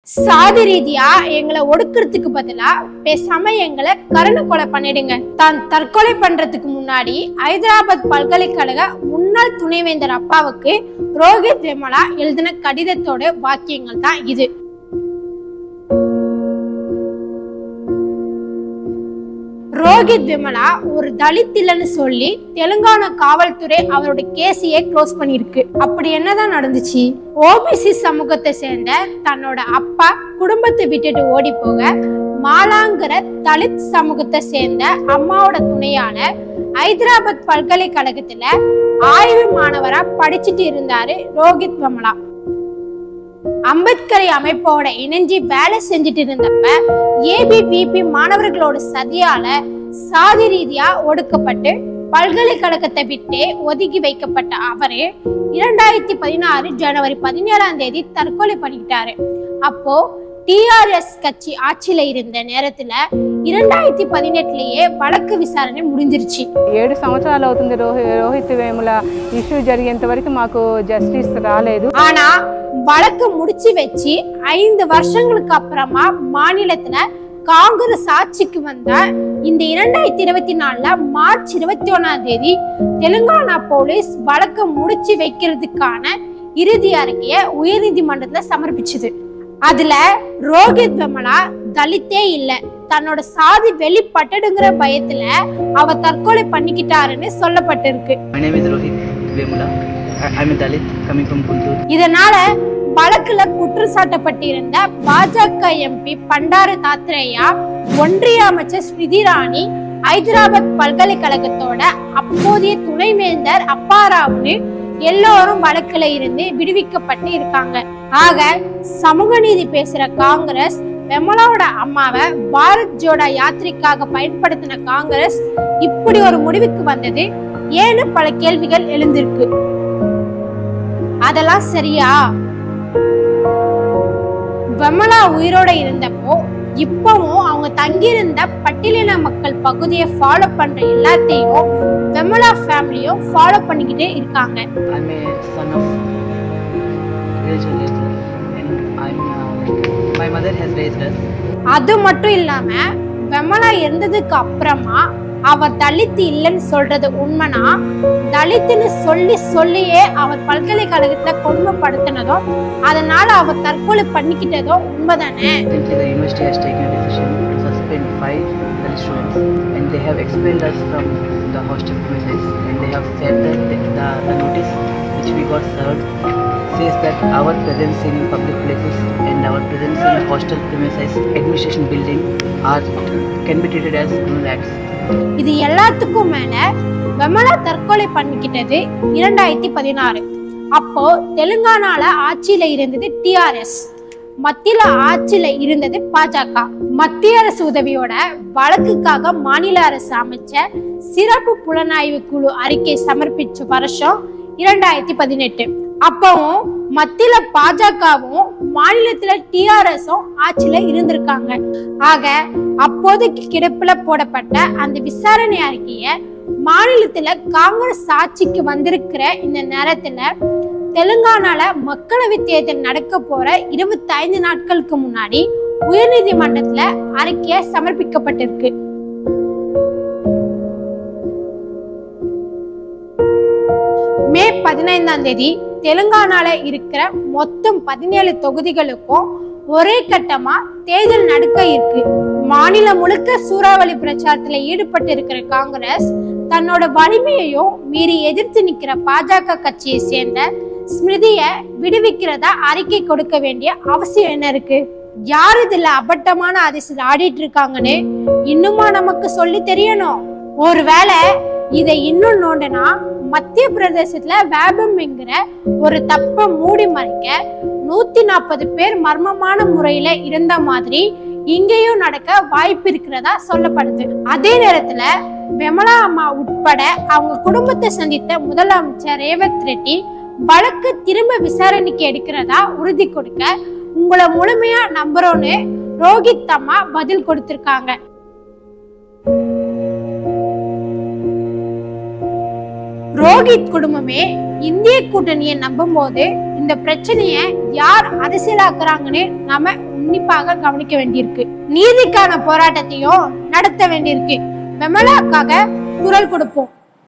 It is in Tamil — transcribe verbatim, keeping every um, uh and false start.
சாதி ரீதியா எங்களை ஒடுக்கிறதுக்கு பதிலா பேசாம எங்களை கருணை கொலை பண்ணிடுங்க. தான் தற்கொலை பண்றதுக்கு முன்னாடி ஹைதராபாத் பல்கலைக்கழக முன்னாள் துணைவேந்தர் அப்பாவுக்கு ரோஹித் வெமுலா எழுதின கடிதத்தோட வாக்கியங்கள் தான் இது. ரோஹித் வெமுலா ஒரு தலித் இல்லைன்னு சொல்லி தெலுங்கானா காவல்துறை அவரோட கேஸையே க்ளோஸ் பண்ணிருக்கு. அப்படி என்னதான் நடந்துச்சு? ஓபிசி சமூகத்தை சேர்ந்த தன்னோட அப்பா குடும்பத்தை விட்டுட்டு ஓடி போக மாலாங்கிற தலித் சமூகத்தை சேர்ந்த அம்மாவோட துணையால ஹைதராபாத் பல்கலைக்கழகத்துல ஆய்வு மாணவரா படிச்சுட்டு இருந்தாரு ரோஹித் வெமுலா. அம்பேத்கர் அமைப்போட இணைஞ்சி வேலை செஞ்சுட்டு இருந்தப்ப ஏபிவிபி மாணவர்களோட சதியால சாதி ரீதியா ஒடுக்கப்பட்டு பல்கலைக்கழகத்தை விட்டே ஒதுக்கி வைக்கப்பட்ட அவரு இரண்டாயிரத்தி பதினாறு ஜனவரி பதினேழாம் தேதி தற்கொலை பண்ணிக்கிட்டாரு. அப்போ டிஆர்எஸ் கட்சி ஆட்சியில இருந்த நேரத்துல இரண்டாயிரத்தி பதினெட்டுலயே வழக்கு விசாரணை முடிஞ்சிருச்சு. ఏడు సంవత్సరాలు అవుతుంది రోహిత్ వేముల ఇష్యూ జరిగేంత వరకు మాకు జస్టిస్ రాలేదు. ஆனா வழக்கு முடிச்சு வச்சு ஐந்து வருஷங்களுக்கு அப்புறமா மாநிலத்துல காங்கிரஸ் ஆட்சிக்கு வந்த இந்த இரண்டாயிரத்தி இருபத்தி நாலுல மார்ச் இருபத்தி ஒன்னாம் தேதி தெலுங்கானா போலீஸ் வழக்கு முடிச்சு வைக்கிறதுக்கான இறுதி அறிக்கைய உயர்நீதிமன்றத்துல சமர்ப்பிச்சது. அதுல ரோஹித் வெமுலா தலித்தே இல்ல, தன்னோட சாதி வெளிப்பட்டுங்கிற பயத்துல அவ தற்கொலை பண்ணிக்கிட்டாருன்னு சொல்லப்பட்டிருக்கு. இதனால வழக்குல குற்றம் சாட்டப்பட்டிருந்த பாஜக எம்பி பண்டாரு தாத்ரேயா, ஒன்றிய அமைச்சர் ஸ்மிருதி இரானி, ஹைதராபாத் பல்கலைக்கழகத்தோட அப்போதைய துணைவேந்தர் அப்பாராவ்னு எல்லோரும் வழக்குல இருந்து விடுவிக்கப்பட்டு இருக்காங்க. ஆக சமூக நீதி பேசுற காங்கிரஸ் வெமுலாவோட அம்மாவை பாரத் ஜோடா யாத்திரைக்காக பயன்படுத்தின காங்கிரஸ் இப்படி ஒரு முடிவுக்கு வந்தது ஏன்னு பல கேள்விகள் எழுந்திருக்கு. அதெல்லாம் சரியா? வெமுலா உயிரோட இருந்தப்போ இப்பவும் அவங்க தங்கியிருந்த பட்டியலின மக்கள் பகுதியை ஃபாலோ பண்ற எல்லாத்தையும் வெமுலா ஃபேமிலியும் ஃபாலோ பண்ணிக்கிட்டே இருக்காங்க. அது மட்டும் இல்லாம வெமுலா இருந்ததுக்கு அப்புறமா அவர் தலித் இல்லைன்னு சொல்றது உண்மைனா, தலித்துன்னு சொல்லி சொல்லியே அவர் பல்கலைக்கழகத்துல கொடுமைப்படுத்தினதும் அதனால அவர் தற்கொலை பண்ணிக்கிட்டதோ உண்மைதானே? says that our presence in public places and our presence in hostel premises, administration building are can be treated as criminal acts. இது எல்லாத்துக்கும் மேல வெமுலா தற்கொலை பண்ணிக்கிட்டது இரண்டாயிரத்தி பதினாறு. அப்போ தெலுங்கானால ஆட்சியில இருந்தது டிஆர்எஸ், மத்தியில ஆட்சியில இருந்தது பாஜக. மத்திய அரசு உதவியோட வழக்குக்காக மாநில அரசு அமைச்ச சிறப்பு புலனாய்வு குழு அறிக்கை சமர்ப்பிச்ச வருஷம் இரண்டாயிரத்தி பதினெட்டு. அப்பவும் மத்தியில பாஜகவும் மாநிலத்துல டிஆர்எஸும் ஆட்சியில இருந்திருக்காங்க. ஆக அப்போதைக்கு கிடப்புல போடப்பட்ட அந்த விசாரணை அறிக்கைய மாநிலத்துல காங்கிரஸ் ஆட்சிக்கு வந்திருக்கிற இந்த நேரத்துல தெலுங்கானால மக்களவை தேர்தல் நடக்க போற இருபத்தி ஐந்து நாட்களுக்கு முன்னாடி உயர்நீதிமன்றத்துல அறிக்கைய சமர்ப்பிக்கப்பட்டிருக்கு. மே பதினைந்தாம் தேதி தெலுங்கானால இருக்கிற மொத்தம் பதினேழு தொகுதிகளுக்கும் ஒரே கட்டமா தேர்தல் நடக்க இருக்கு. மாநிலம் முழுக்க சூறாவளி பிரச்சாரத்துல ஈடுபட்டு இருக்கிற காங்கிரஸ் தன்னோட வலிமையையும் மீறி எதிர்த்து நிக்கிற பாஜக கட்சியை சேர்ந்த ஸ்மிருதிய விடுவிக்கிறதா அறிக்கை கொடுக்க வேண்டிய அவசியம் என்ன இருக்கு? யாரு இதுல அபட்டமான அதிசயம் ஆடிட்டு இருக்காங்கன்னு இன்னுமா நமக்கு சொல்லி தெரியணும்? ஒருவேளை இதை இன்னும் நோண்டனா மத்திய பிரதேசத்துல வேபம் என்கிற ஒரு தப்ப மூடி மறைக்க நூத்தி நாற்பது பேர் மர்மமான முறையில இருந்த மாதிரி இங்கேயும் நடக்க வாய்ப்பு இருக்கிறதா சொல்லப்படுது. அதே நேரத்துல வெமுலா அம்மா உட்பட அவங்க குடும்பத்தை சந்தித்த முதலமைச்சர் ரேவந்த் ரெட்டி வழக்கு திரும்ப விசாரணைக்கு எடுக்கிறதா உறுதி கொடுக்க உங்களை முழுமையா நம்புறோன்னு ரோஹித் அம்மா பதில் கொடுத்திருக்காங்க. ரோஹித் குடும்பமே இந்திய கூட்டணியை நம்பும் போது இந்த பிரச்சனைய யார் அரசியலாக்குறாங்கன்னு நாம உன்னிப்பாக கவனிக்க வேண்டியிருக்கு. நீதிக்கான போராட்டத்தையும் நடத்த வேண்டியிருக்கு. விமலாக்காக குரல் கொடுப்போம்.